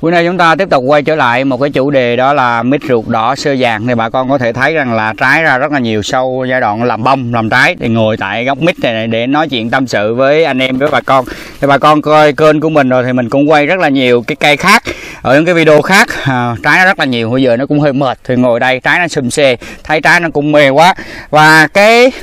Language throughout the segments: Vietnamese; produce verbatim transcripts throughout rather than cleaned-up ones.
Bữa nay chúng ta tiếp tục quay trở lại một cái chủ đề, đó là mít ruột đỏ sơ vàng. Thì bà con có thể thấy rằng là trái ra rất là nhiều sau giai đoạn làm bông làm trái. Thì ngồi tại gốc mít này để nói chuyện tâm sự với anh em, với bà con. Thì bà con coi kênh của mình rồi thì mình cũng quay rất là nhiều cái cây khác ở những cái video khác, à, trái nó rất là nhiều. Bây giờ nó cũng hơi mệt thì ngồi đây trái nó xùm xê, thấy trái nó cũng mê quá. Và cái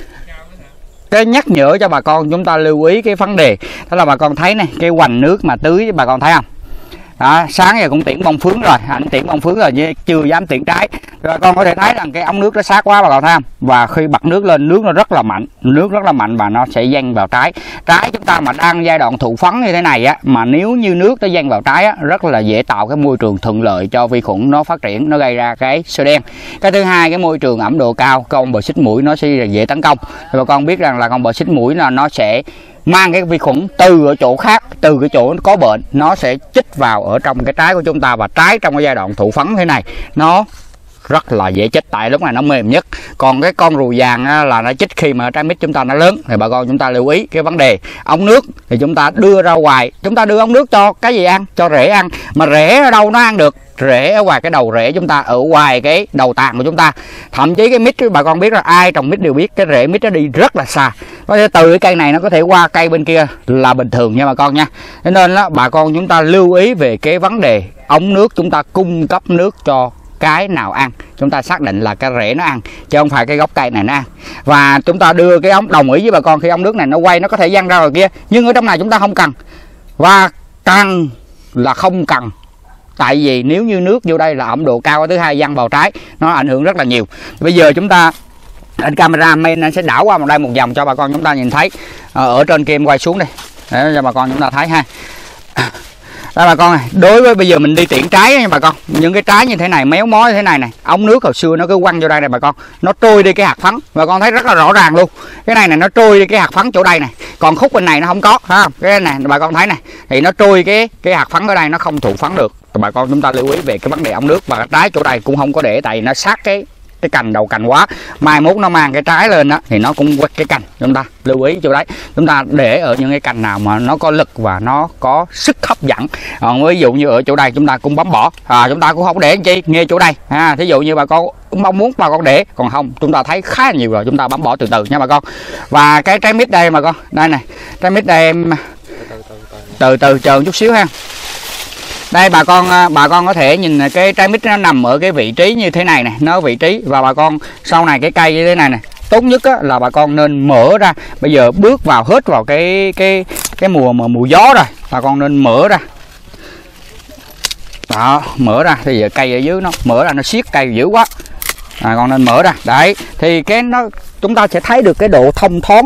cái nhắc nhở cho bà con chúng ta lưu ý cái vấn đề đó là bà con thấy này, cái hoành nước mà tưới bà con thấy không? Đó, sáng giờ cũng tiễn bông phướng rồi, anh tiễn bông phướng rồi chứ chưa dám tiễn trái. Rồi con có thể thấy rằng cái ống nước nó sát quá bà con thấy không? Và khi bật nước lên, nước nó rất là mạnh, nước rất là mạnh và nó sẽ dâng vào trái. Trái chúng ta mà đang giai đoạn thụ phấn như thế này á, mà nếu như nước nó dâng vào trái á, rất là dễ tạo cái môi trường thuận lợi cho vi khuẩn nó phát triển, nó gây ra cái sơ đen. Cái thứ hai, cái môi trường ẩm độ cao, con bò xít mũi nó sẽ dễ tấn công. Thì bà con biết rằng là con bò xít mũi là nó sẽ mang cái vi khuẩn từ ở chỗ khác, từ cái chỗ nó có bệnh, nó sẽ chích vào ở trong cái trái của chúng ta. Và trái trong cái giai đoạn thụ phấn thế này nó rất là dễ chích, tại lúc này nó mềm nhất. Còn cái con rùi vàng á, là nó chích khi mà trái mít chúng ta nó lớn. Thì bà con chúng ta lưu ý cái vấn đề ống nước thì chúng ta đưa ra ngoài, chúng ta đưa ống nước cho cái gì ăn? Cho rễ ăn. Mà rễ ở đâu nó ăn được? Rễ ở ngoài cái đầu rễ chúng ta, ở ngoài cái đầu tàn của chúng ta. Thậm chí cái mít bà con biết là ai trồng mít đều biết cái rễ mít nó đi rất là xa, có thể từ cái cây này nó có thể qua cây bên kia là bình thường nha bà con nha. Thế nên đó, bà con chúng ta lưu ý về cái vấn đề ống nước, chúng ta cung cấp nước cho cái nào ăn, chúng ta xác định là cái rễ nó ăn chứ không phải cái gốc cây này nó ăn. Và chúng ta đưa cái ống, đồng ý với bà con, khi ống nước này nó quay nó có thể văng ra rồi kia, nhưng ở trong này chúng ta không cần. Và cần là không cần, tại vì nếu như nước vô đây là ẩm độ cao, thứ hai văng vào trái nó ảnh hưởng rất là nhiều. Bây giờ chúng ta anh camera men anh sẽ đảo qua một đây một vòng cho bà con chúng ta nhìn thấy. Ở trên kia em quay xuống đây để cho bà con chúng ta thấy ha. Đây bà con này, đối với bây giờ mình đi tiện trái nha bà con, những cái trái như thế này méo mó như thế này này, ống nước hồi xưa nó cứ quăng vô đây này bà con, nó trôi đi cái hạt phấn, bà con thấy rất là rõ ràng luôn. Cái này này nó trôi đi cái hạt phấn chỗ đây này, còn khúc bên này nó không có, phải không? Cái này bà con thấy này, thì nó trôi cái cái hạt phấn ở đây, nó không thụ phấn được. Bà con chúng ta lưu ý về cái vấn đề ống nước. Và trái chỗ đây cũng không có để, tại vì nó sát cái cái cành đầu cành quá, mai mốt nó mang cái trái lên đó thì nó cũng quét cái cành. Chúng ta lưu ý chỗ đấy, chúng ta để ở những cái cành nào mà nó có lực và nó có sức hấp dẫn. Còn ví dụ như ở chỗ đây chúng ta cũng bấm bỏ, à, chúng ta cũng không để làm chi nghe chỗ đây ha. Thí dụ như bà con mong muốn bà con để, còn không chúng ta thấy khá là nhiều rồi, chúng ta bấm bỏ từ từ nha bà con. Và cái trái mít đây bà con, đây này, trái mít đây em từ từ chờ một chút xíu ha. Đây bà con bà con có thể nhìn cái trái mít nó nằm ở cái vị trí như thế này này, nó vị trí. Và bà con sau này cái cây như thế này này, tốt nhất á, là bà con nên mở ra. Bây giờ bước vào hết vào cái cái cái mùa mà mùa gió rồi, bà con nên mở ra. Đó, mở ra thì giờ cây ở dưới nó mở ra nó siết cây dữ quá. À, con nên mở ra. Đấy, thì cái nó chúng ta sẽ thấy được cái độ thông thoáng.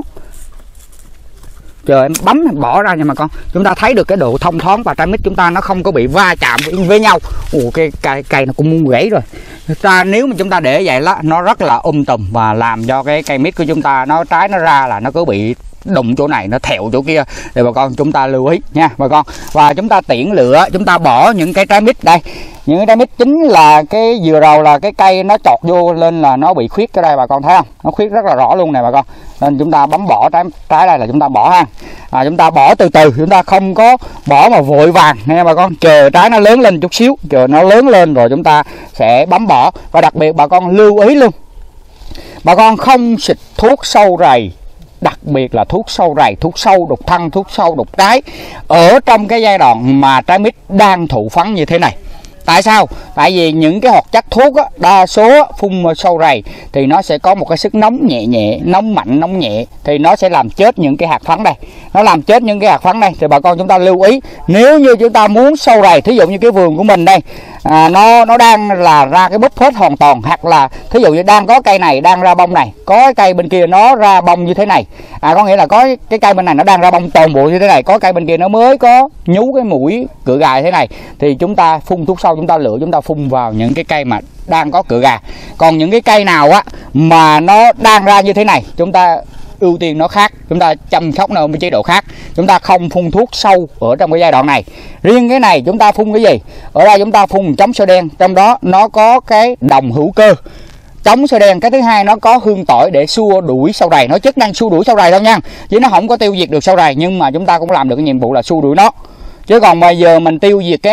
Chờ em bấm em bỏ ra nha mà con, chúng ta thấy được cái độ thông thoáng và trái mít chúng ta nó không có bị va chạm với nhau. Ồ, cái cây cây nó cũng muốn gãy rồi. Ta nếu mà chúng ta để vậy đó, nó rất là um tùm và làm cho cái cây mít của chúng ta nó trái nó ra là nó cứ bị đụng chỗ này nó thẹo chỗ kia. Thì bà con chúng ta lưu ý nha bà con. Và chúng ta tiễn lựa, chúng ta bỏ những cái trái mít đây. Những cái trái mít chính là cái vừa đầu là cái cây nó chọt vô lên là nó bị khuyết cái đây bà con thấy không? Nó khuyết rất là rõ luôn nè bà con. Nên chúng ta bấm bỏ trái trái đây là chúng ta bỏ ha. À, chúng ta bỏ từ từ, chúng ta không có bỏ mà vội vàng nha bà con. Chờ trái nó lớn lên chút xíu, chờ nó lớn lên rồi chúng ta sẽ bấm bỏ. Và đặc biệt bà con lưu ý luôn, bà con không xịt thuốc sâu rầy, đặc biệt là thuốc sâu rầy, thuốc sâu đục thân, thuốc sâu đục trái ở trong cái giai đoạn mà trái mít đang thụ phấn như thế này. Tại sao? Tại vì những cái hoạt chất thuốc á, đa số phun sâu rầy thì nó sẽ có một cái sức nóng nhẹ nhẹ, nóng mạnh, nóng nhẹ, thì nó sẽ làm chết những cái hạt phấn đây. Nó làm chết những cái hạt phấn đây. Thì bà con chúng ta lưu ý, nếu như chúng ta muốn sâu rầy, thí dụ như cái vườn của mình đây, à, nó nó đang là ra cái búp hết hoàn toàn, hoặc là thí dụ như đang có cây này đang ra bông này, có cái cây bên kia nó ra bông như thế này, à, có nghĩa là có cái cây bên này nó đang ra bông toàn bộ như thế này, có cây bên kia nó mới có nhú cái mũi cựa gà thế này, thì chúng ta phun thuốc sâu, chúng ta lựa chúng ta phun vào những cái cây mà đang có cựa gà. Còn những cái cây nào á mà nó đang ra như thế này, chúng ta ưu tiên nó khác, chúng ta chăm sóc nó với chế độ khác, chúng ta không phun thuốc sâu ở trong cái giai đoạn này. Riêng cái này chúng ta phun cái gì? Ở đây chúng ta phun chống sâu đen, trong đó nó có cái đồng hữu cơ chống sâu đen. Cái thứ hai nó có hương tỏi để xua đuổi sâu rầy, nó chức năng xua đuổi sâu rầy thôi nha, chứ nó không có tiêu diệt được sâu rầy, nhưng mà chúng ta cũng làm được cái nhiệm vụ là xua đuổi nó. Chứ còn bây giờ mình tiêu diệt cái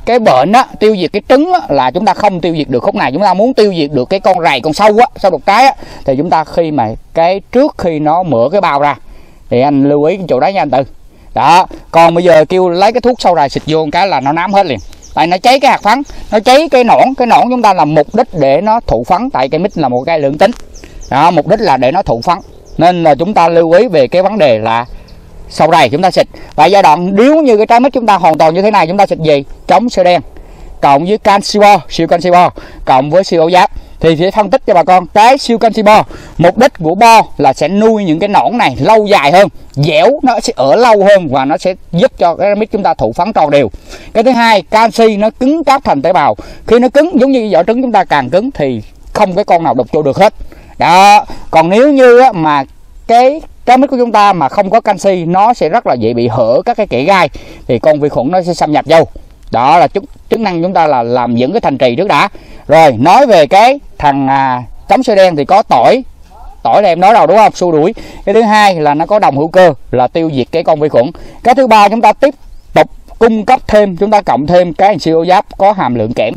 cái bệnh á, tiêu diệt cái trứng á, là chúng ta không tiêu diệt được khúc này. Chúng ta muốn tiêu diệt được cái con rầy, con sâu á, sâu đục trái á, thì chúng ta khi mà cái trước khi nó mở cái bao ra thì anh lưu ý cái chỗ đấy nha anh Tư. Đó, còn bây giờ kêu lấy cái thuốc sâu rầy xịt vô một cái là nó nám hết liền. Tại nó cháy cái hạt phấn, nó cháy cái nõn, cái nõn chúng ta làm mục đích để nó thụ phấn, tại cây mít là một cây lượng tính. Đó, mục đích là để nó thụ phấn. Nên là chúng ta lưu ý về cái vấn đề là sâu rầy chúng ta xịt. Và giai đoạn nếu như cái trái mít chúng ta hoàn toàn như thế này, chúng ta xịt gì? Chống sơ đen cộng với canxi bo, siêu canxi bo cộng với siêu ấu giáp. Thì sẽ phân tích cho bà con cái siêu canxi bo, mục đích của bo là sẽ nuôi những cái nõn này lâu dài hơn, dẻo, nó sẽ ở lâu hơn và nó sẽ giúp cho cái mít chúng ta thụ phấn tròn đều. Cái thứ hai, canxi nó cứng cáp thành tế bào. Khi nó cứng giống như vỏ trứng chúng ta càng cứng thì không cái con nào đục vô được hết. Đó, còn nếu như mà cái trái mít của chúng ta mà không có canxi, nó sẽ rất là dễ bị hở các cái kẽ gai, thì con vi khuẩn nó sẽ xâm nhập vô. Đó là chức, chức năng chúng ta là làm dẫn cái thành trì trước đã. Rồi nói về cái thằng à, chống sơ đen thì có tỏi. Tỏi là em nói rồi đúng không? Xua đuổi. Cái thứ hai là nó có đồng hữu cơ là tiêu diệt cái con vi khuẩn. Cái thứ ba chúng ta tiếp tục cung cấp thêm, chúng ta cộng thêm cái siêu giáp có hàm lượng kẽm.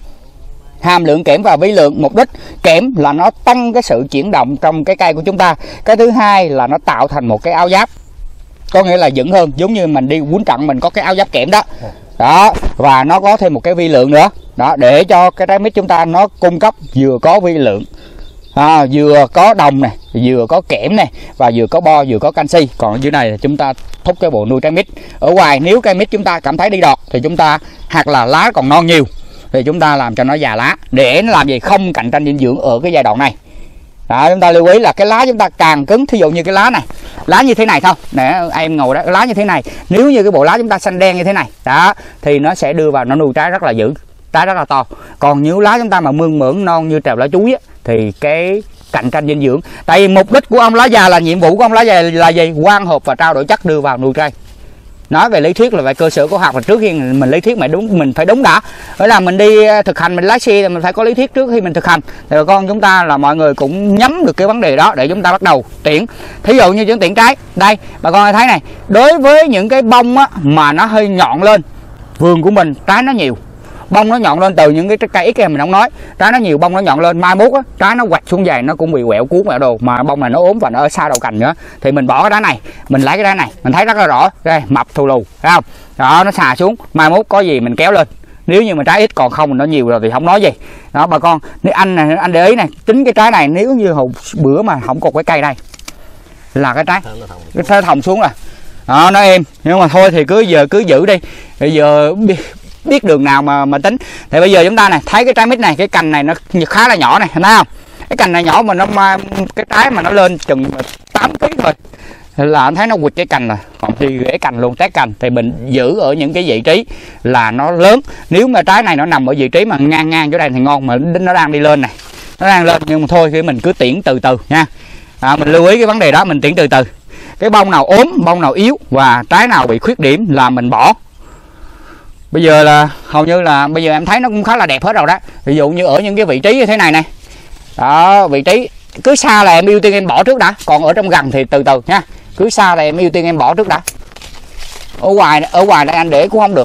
Hàm lượng kẽm và vi lượng, mục đích kẽm là nó tăng cái sự chuyển động trong cái cây của chúng ta. Cái thứ hai là nó tạo thành một cái áo giáp, có nghĩa là vững hơn, giống như mình đi quýnh trận mình có cái áo giáp kẽm đó. Đó, và nó có thêm một cái vi lượng nữa. Đó, để cho cái trái mít chúng ta nó cung cấp vừa có vi lượng, à, vừa có đồng này, vừa có kẽm này, và vừa có bo, vừa có canxi. Còn ở dưới này là chúng ta thúc cái bộ nuôi trái mít. Ở ngoài nếu cây mít chúng ta cảm thấy đi đọt thì chúng ta, hoặc là lá còn non nhiều thì chúng ta làm cho nó già lá, để nó làm gì? Không cạnh tranh dinh dưỡng ở cái giai đoạn này. Đó, chúng ta lưu ý là cái lá chúng ta càng cứng, thí dụ như cái lá này, lá như thế này thôi nè, em ngồi đó, lá như thế này, nếu như cái bộ lá chúng ta xanh đen như thế này đó thì nó sẽ đưa vào nó nuôi trái rất là dữ, trái rất là to. Còn nếu lá chúng ta mà mương mởn non như trèo lá chuối á, thì cái cạnh tranh dinh dưỡng, tại vì mục đích của ông lá già là nhiệm vụ của ông lá già là gì? Quang hợp và trao đổi chất đưa vào nuôi cây. Nói về lý thuyết là về cơ sở của học, là trước khi mình lý thuyết mà đúng mình phải đúng đã. Đó là mình đi thực hành, mình lái xe thì mình phải có lý thuyết trước khi mình thực hành. Thì bà con chúng ta là mọi người cũng nhắm được cái vấn đề đó để chúng ta bắt đầu tiễn. Thí dụ như chúng tiễn trái, đây bà con thấy này, đối với những cái bông á, mà nó hơi nhọn lên, vườn của mình trái nó nhiều, bông nó nhọn lên từ những cái cây ít em mình không nói, trái nó nhiều, bông nó nhọn lên, mai mốt á, trái nó quạch xuống dày nó cũng bị quẹo cuốn quẹo đồ, mà bông này nó ốm và nó ở xa đầu cành nữa, thì mình bỏ cái đá này, mình lấy cái đá này, mình thấy rất là rõ, đây mập thù lù, thấy không? Đó, nó xà xuống, mai mốt có gì mình kéo lên. Nếu như mà trái ít, còn không nó nhiều rồi thì không nói gì. Đó bà con, nếu anh này, anh để ý này, tính cái trái này nếu như hồi bữa mà không có cái cây đây là cái trái cái trái thòng xuống rồi. Đó, nó êm, nhưng mà thôi thì cứ giờ cứ giữ đi. Bây giờ biết đường nào mà mà tính. Thì bây giờ chúng ta này thấy cái trái mít này, cái cành này nó khá là nhỏ này, thấy không? Cái cành này nhỏ mà nó cái trái mà nó lên chừng tám ký thôi là anh thấy nó quỵt cái cành rồi. Còn thì rễ cành luôn, tét cành thì mình giữ ở những cái vị trí là nó lớn. Nếu mà trái này nó nằm ở vị trí mà ngang ngang chỗ đây thì ngon, mà nó đang đi lên này, nó đang lên, nhưng mà thôi thì mình cứ tiễn từ từ nha. À, mình lưu ý cái vấn đề đó, mình tiễn từ từ. Cái bông nào ốm, bông nào yếu và trái nào bị khuyết điểm là mình bỏ. Bây giờ là hầu như là bây giờ em thấy nó cũng khá là đẹp hết rồi đó. Ví dụ như ở những cái vị trí như thế này này, đó, vị trí cứ xa là em ưu tiên em bỏ trước đã, còn ở trong gần thì từ từ nha. Cứ xa là em ưu tiên em bỏ trước đã. Ở ngoài ở ngoài đây anh để cũng không được.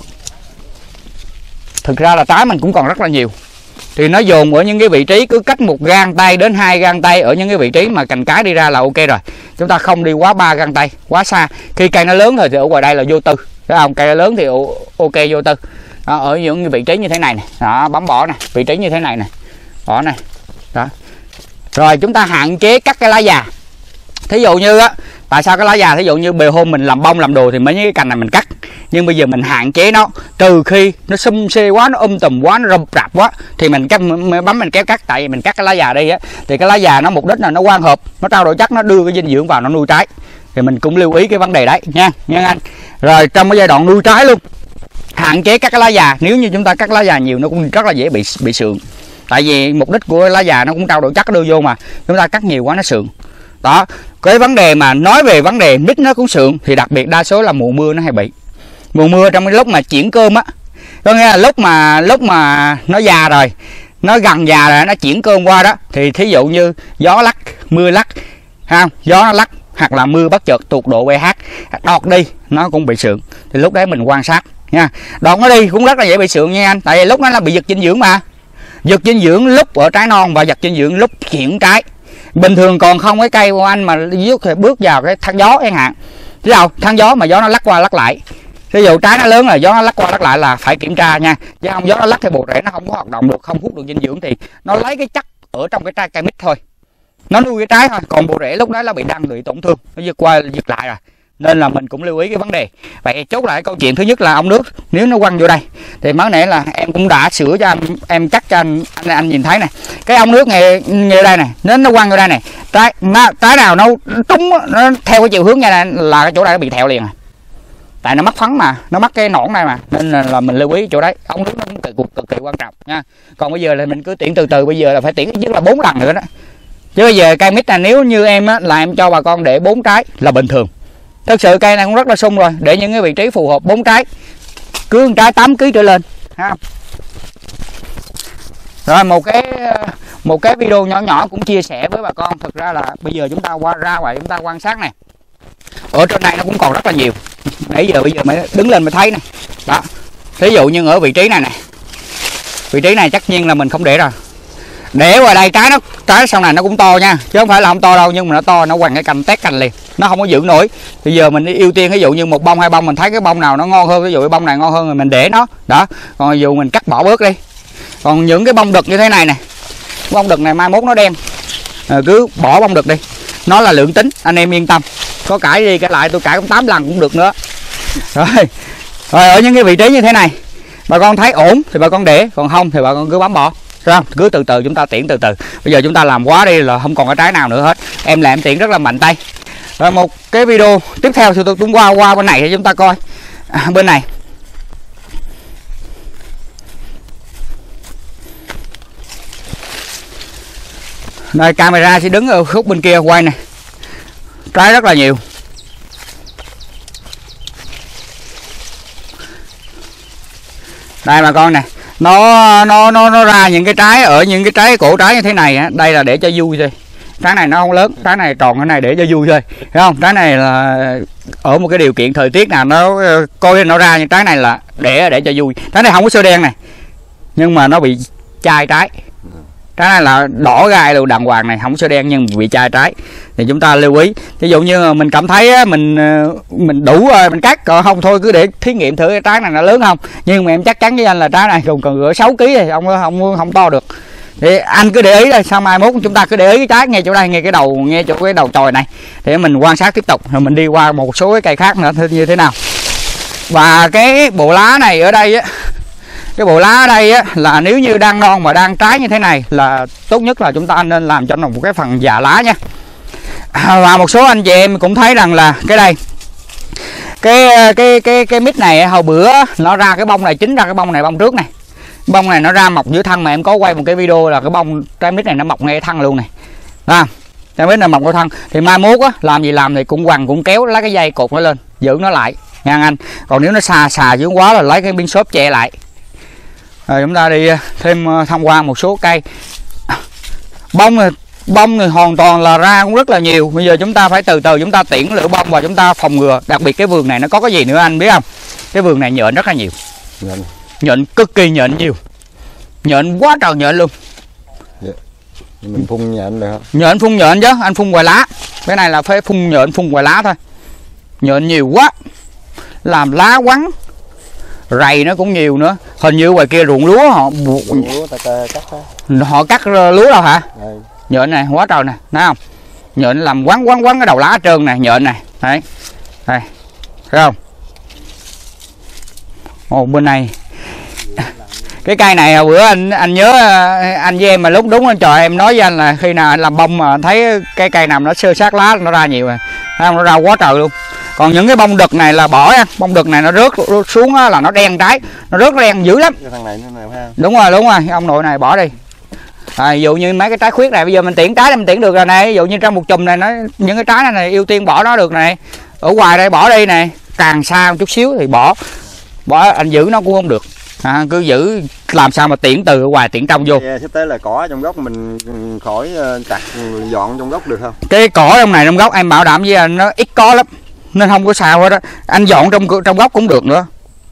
Thực ra là trái mình cũng còn rất là nhiều, thì nó dồn ở những cái vị trí cứ cách một gang tay đến hai gang tay ở những cái vị trí mà cành cái đi ra là ok rồi. Chúng ta không đi quá ba gang tay quá xa. Khi cây nó lớn rồi thì ở ngoài đây là vô tư, thấy không? Cây nó lớn thì ok vô tư. Đó, ở những vị trí như thế này này, đó, bấm bỏ này, vị trí như thế này này, bỏ này, đó. Rồi chúng ta hạn chế cắt cái lá già. Thí dụ như á, tại sao cái lá già, thí dụ như bề hôm mình làm bông làm đồ thì mấy cái cành này mình cắt, nhưng bây giờ mình hạn chế nó, trừ khi nó xum xê quá, nó um tùm quá, nó rập rạp quá thì mình cắt, bấm mình kéo cắt. Tại vì mình cắt cái lá già đi á, thì cái lá già nó mục đích là nó quang hợp, nó trao đổi chất, nó đưa cái dinh dưỡng vào nó nuôi trái, thì mình cũng lưu ý cái vấn đề đấy nha nha anh. Rồi trong cái giai đoạn nuôi trái luôn, hạn chế cắt cái lá già. Nếu như chúng ta cắt lá già nhiều nó cũng rất là dễ bị bị sượng, tại vì mục đích của lá già nó cũng trao đổi chất đưa vô, mà chúng ta cắt nhiều quá nó sượng. Đó, cái vấn đề mà nói về vấn đề mít nó cũng sượng thì đặc biệt đa số là mùa mưa nó hay bị. Mùa mưa trong cái lúc mà chuyển cơm á, có nghĩa là lúc mà lúc mà nó già rồi, nó gần già rồi, nó chuyển cơm qua đó, thì thí dụ như gió lắc, mưa lắc, không, gió nó lắc hoặc là mưa bất chợt tụt độ pH đọt đi, nó cũng bị sượng. Thì lúc đấy mình quan sát nha. Đoạn nó đi cũng rất là dễ bị sượng nha anh, tại vì lúc đó là bị giật dinh dưỡng mà, giật dinh dưỡng lúc ở trái non và giật dinh dưỡng lúc chuyển trái. Bình thường còn không cái cây của anh mà bước vào cái thang gió chẳng hạn, chứ đâu thang gió mà gió nó lắc qua lắc lại, ví dụ trái nó lớn là gió nó lắc qua lắc lại là phải kiểm tra nha, chứ không gió nó lắc thì bộ rễ nó không có hoạt động được, không hút được dinh dưỡng thì nó lấy cái chất ở trong cái trái cây mít thôi, nó nuôi cái trái thôi, còn bộ rễ lúc đó nó bị đâm bị tổn thương, nó giật qua giật lại rồi. Nên là mình cũng lưu ý cái vấn đề. Vậy chốt lại câu chuyện thứ nhất là ống nước nếu nó quăng vô đây thì mới nãy là em cũng đã sửa cho anh, em cắt cho anh anh, anh nhìn thấy này, cái ống nước ngay ngay đây này, nếu nó quăng vô đây này, trái nó, trái nào nó trúng nó theo cái chiều hướng như này là cái chỗ đây nó bị thẹo liền à, tại nó mắc phấn mà, nó mắc cái nõn này mà, nên là, là mình lưu ý chỗ đấy, ống nước nó cũng cực, cực, cực kỳ quan trọng nha. Còn bây giờ là mình cứ tiễn từ từ, bây giờ là phải tiễn ít nhất là bốn lần nữa đó, chứ bây giờ cây mít là nếu như em á, là em cho bà con để bốn trái là bình thường. Thật sự cây này cũng rất là sung rồi, để những cái vị trí phù hợp bốn trái, cứ trái tám ký trở lên ha. Rồi một cái một cái video nhỏ nhỏ cũng chia sẻ với bà con. Thực ra là bây giờ chúng ta qua ra ngoài chúng ta quan sát này, ở trên này nó cũng còn rất là nhiều, nãy giờ bây giờ mới đứng lên mới thấy này đó. Ví dụ như ở vị trí này này, vị trí này chắc nhiên là mình không để rồi, để ngoài đây trái nó trái sau này nó cũng to nha, chứ không phải là không to đâu, nhưng mà nó to nó quằn cái cành tét cành liền, nó không có giữ nổi. Bây giờ mình ưu tiên ví dụ như một bông hai bông mình thấy cái bông nào nó ngon hơn, ví dụ cái bông này ngon hơn rồi mình để nó đó, còn ví dụ mình cắt bỏ bớt đi. Còn những cái bông đực như thế này này, bông đực này mai mốt nó đen à, cứ bỏ bông đực đi, nó là lượng tính, anh em yên tâm, có cãi đi cãi lại tôi cãi cũng tám lần cũng được nữa. Rồi rồi ở những cái vị trí như thế này bà con thấy ổn thì bà con để, còn không thì bà con cứ bấm bỏ. Rồi, cứ từ từ chúng ta tiễn từ từ. Bây giờ chúng ta làm quá đi là không còn cái trái nào nữa hết. Em làm tiễn rất là mạnh tay. Rồi một cái video tiếp theo thì tôi cũng qua qua bên này để chúng ta coi. À, bên này. Đây camera sẽ đứng ở khúc bên kia quay này. Trái rất là nhiều. Đây bà con nè. Nó nó nó nó ra những cái trái ở những cái trái cổ trái như thế này á, đây là để cho vui thôi. Trái này nó không lớn, trái này tròn, cái này để cho vui thôi, thấy không? Trái này là ở một cái điều kiện thời tiết nào nó coi nó ra, nhưng trái này là để để cho vui. Trái này không có sơ đen này, nhưng mà nó bị chai trái. Trái này là đỏ gai luôn đàng hoàng này, không sơ đen nhưng bị chai trái. Thì chúng ta lưu ý. Ví dụ như mình cảm thấy mình mình đủ rồi mình cắt, còn không thôi cứ để thí nghiệm thử cái trái này nó lớn không. Nhưng mà em chắc chắn với anh là trái này còn cần rửa sáu ký thì không không không to được. Thì anh cứ để ý đây, sau mai mốt chúng ta cứ để ý cái trái ngay chỗ đây, ngay cái đầu, ngay chỗ cái đầu chồi này để mình quan sát tiếp tục, rồi mình đi qua một số cái cây khác nữa như thế nào. Và cái bộ lá này ở đây á, cái bộ lá ở đây á là nếu như đang non mà đang trái như thế này là tốt nhất là chúng ta nên làm cho nó một cái phần già lá nha. Và một số anh chị em cũng thấy rằng là cái đây cái cái cái cái mít này hồi bữa nó ra cái bông này, chính ra cái bông này bông trước này, bông này nó ra mọc giữa thân, mà em có quay một cái video là cái bông trái mít này nó mọc ngay thân luôn này, à, trái mít này mọc ngay thân. Thì mai mốt á làm gì làm thì cũng quằn cũng kéo lấy cái dây cột nó lên giữ nó lại nha anh. Còn nếu nó xà xà dữ quá là lấy cái miếng xốp che lại. Rồi chúng ta đi thêm tham quan một số cây. Bông này, bông này hoàn toàn là ra cũng rất là nhiều. Bây giờ chúng ta phải từ từ chúng ta tiễn lửa bông và chúng ta phòng ngừa. Đặc biệt cái vườn này nó có cái gì nữa anh biết không? Cái vườn này nhện rất là nhiều. Nhện, nhện cực kỳ nhện nhiều. Nhện quá trời nhện luôn. Dạ. Mình phun nhện được không? Nhện phun nhện chứ, anh phun ngoài lá. Cái này là phải phun nhện phun ngoài lá thôi. Nhện nhiều quá, làm lá quắn, rầy nó cũng nhiều nữa. Hình như ngoài kia ruộng lúa họ ruộng lúa ta cắt họ cắt lúa đâu hả? Đây. Nhện này quá trời nè, thấy không? Nhện làm quắn quắn quắn cái đầu lá hết trơn này, nhện này, đấy, đây, thấy không? Ồ, bên này cái cây này bữa anh anh nhớ anh với em mà lúc đúng anh trời em nói với anh là khi nào anh làm bông mà anh thấy cái cây nào nó sơ sát lá nó ra nhiều rồi, thấy không? Nó ra quá trời luôn. Còn những cái bông đực này là bỏ nha, bông đực này nó rớt xuống là nó đen trái, nó rớt đen dữ lắm. Cái thằng này nó nào ha? Đúng rồi, đúng rồi, ông nội này bỏ đi. À, ví dụ như mấy cái trái khuyết này bây giờ mình tiễn trái này mình tiễn được rồi này, ví dụ như trong một chùm này nó những cái trái này, này ưu tiên bỏ nó được này. Ở ngoài đây bỏ đi này, càng xa một chút xíu thì bỏ. Bỏ anh giữ nó cũng không được. À, cứ giữ làm sao mà tiễn từ ở ngoài tiễn trong vô. Yeah, sắp tới là cỏ trong gốc mình khỏi chặt dọn trong gốc được không? Cái cỏ trong này trong gốc em bảo đảm với anh nó ít có lắm nên không có sao hết đó. Anh dọn trong trong gốc cũng được nữa.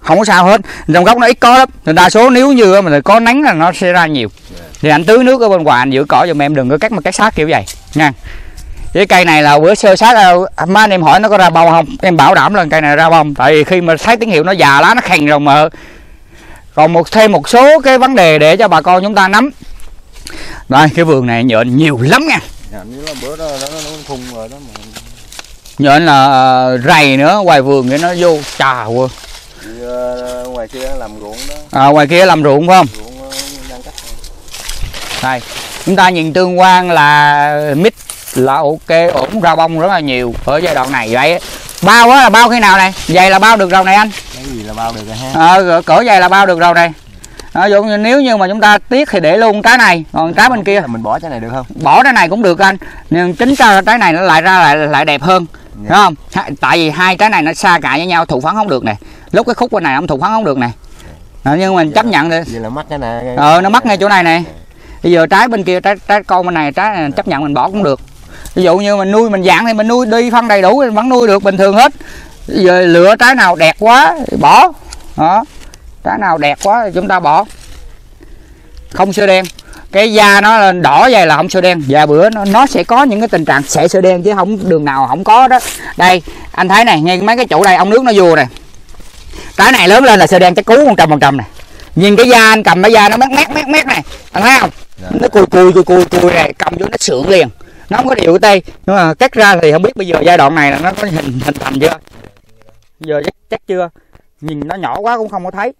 không có sao hết. Trong gốc nó ít có lắm, đa số nếu như mà có nắng là nó sẽ ra nhiều. Thì anh tưới nước ở bên ngoài anh giữ cỏ giùm em, đừng có cắt mà cắt sát kiểu vậy nha. Cái cây này là bữa sơ sát má anh em hỏi nó có ra bông không, em bảo đảm là cây này ra bông, tại vì khi mà thấy tín hiệu nó già lá nó khèn rồi mà. Còn một thêm một số cái vấn đề để cho bà con chúng ta nắm. Đây cái vườn này nhện nhiều lắm nha. Bữa đó nó phun rồi đó mà. Nhện là rầy nữa, ngoài vườn cái nó vô trà quá. Thì, uh, ngoài kia làm ruộng đó. À, ngoài kia làm ruộng phải không? Ruộng uh, đang cắt này. Đây, chúng ta nhìn tương quan là mít là ok, ổn, ra bông rất là nhiều ở giai đoạn này. Vậy bao á là bao khi nào này? Vậy là bao được rau này anh? Cái gì là bao được rồi ha? Ờ, cỡ vậy là bao được rau này. À, dụ như nếu như mà chúng ta tiếc thì để luôn trái này, còn trái bên kia mình bỏ trái này được không? Bỏ trái này cũng được anh, nhưng chính ra trái này nó lại ra lại lại đẹp hơn. Đúng không? Tại vì hai trái này nó xa cạnh với nhau, thụ phấn không được nè. Lúc cái khúc bên này ông thụ phấn không được nè. À, nhưng mình chấp nhận đi. Vậy là mắc cái này. Ờ nó mắc ngay chỗ này nè. Bây giờ trái bên kia, trái trái con bên này, trái này chấp nhận mình bỏ cũng được. Ví dụ như mình nuôi mình dạng thì mình nuôi đi phân đầy đủ vẫn nuôi được bình thường hết. Bây giờ lựa trái nào đẹp quá thì bỏ. Đó. Trái nào đẹp quá thì chúng ta bỏ. Không sơ đen. Cái da nó đỏ vậy là không sơ đen, và bữa nó, nó sẽ có những cái tình trạng sẽ sơ đen chứ không đường nào không có đó. Đây anh thấy này, ngay mấy cái chỗ đây ong nước nó vô này, trái này lớn lên là sơ đen chắc cú một trăm phần trăm này. Nhìn cái da anh cầm cái da nó mét mét mét mét này, anh thấy không? Dạ. Nó cùi cùi cùi cùi cùi này, cầm vô nó sượng liền, nó không có điều cái tay. Nhưng mà cắt ra thì không biết bây giờ giai đoạn này là nó có hình hình thành chưa, giờ chắc, chắc chưa, nhìn nó nhỏ quá cũng không có thấy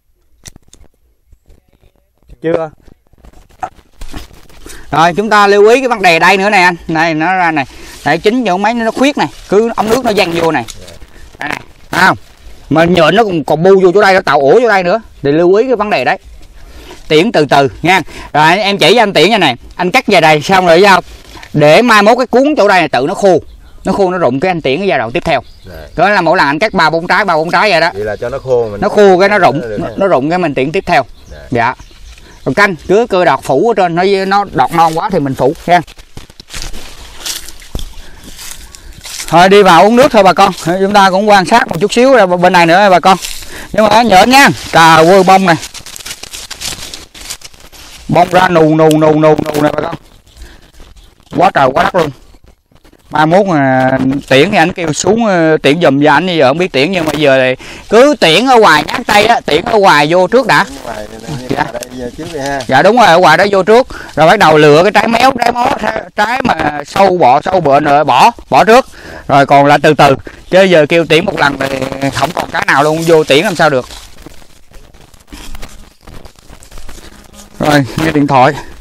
chưa. Rồi chúng ta lưu ý cái vấn đề đây nữa này anh, này nó ra này, tại chính chỗ mấy nó khuyết này, cứ ống nước nó văng vô này, đây này, thấy không? Mà nhện nó còn còn bu vô chỗ đây, nó tạo ổ chỗ đây nữa, thì lưu ý cái vấn đề đấy. Tiễn từ từ nha. Rồi em chỉ cho anh Tiễn như này, anh cắt về đây xong rồi sao? Để mai mốt cái cuốn chỗ đây này tự nó khô, nó khô nó rụng cái anh Tiễn cái giai đoạn tiếp theo. Đó là mỗi lần anh cắt ba bốn trái ba bốn trái vậy đó. Vậy là cho nó khô mình. Nó khô cái nó rụng, nó, nó rụng cái mình Tiễn tiếp theo. Dạ. Dạ. Còn canh cứ cơ đọt phủ ở trên, nó nó đọt non quá thì mình phủ nha. Thôi đi vào uống nước thôi bà con, chúng ta cũng quan sát một chút xíu ra bên này nữa bà con. Nhưng mà nhện nha, trà quơ bông này, bông ra nù nù nù nù nù này bà con, quá trời quá đất luôn. Mai mốt mà Tiễn thì anh kêu xuống Tiễn giùm cho anh, bây giờ không biết Tiễn, nhưng mà giờ thì cứ Tiễn ở ngoài nhát tay á, Tiễn ở ngoài vô trước đã. Dạ. Dạ đúng rồi, ở ngoài đó vô trước, rồi bắt đầu lựa cái trái méo, trái mó, trái mà sâu bọ sâu bệnh rồi bỏ bỏ trước, rồi còn lại từ từ, chứ giờ kêu Tiễn một lần thì không còn cái nào luôn, vô Tiễn làm sao được. Rồi nghe điện thoại.